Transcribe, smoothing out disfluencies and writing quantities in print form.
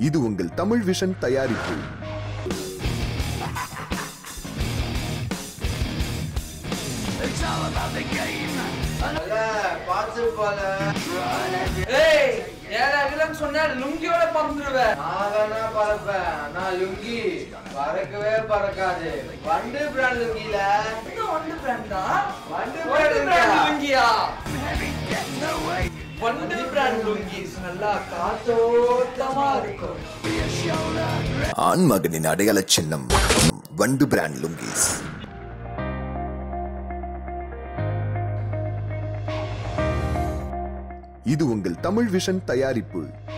இது உங்கள் தமிழ் விஷன் தயாரிப்பு. சொன்னா லுங்கியோட பறந்துடுவேன். லுங்கி பறக்கவே பறக்காது. வண்டு பிராண்ட் லுங்கில வண்டு பிராண்ட் தான். வண்டு பிராண்ட் லுங்கியா? வண்டு பிராண்ட் லுங்கிஸ் நல்லா காத்தோட்டமா இருக்கும். ஆண்மகனின் அடையாள சின்னம் வண்டு பிராண்ட் லுங்கிஸ். இது உங்கள் தமிழ் விஷன் தயாரிப்பு.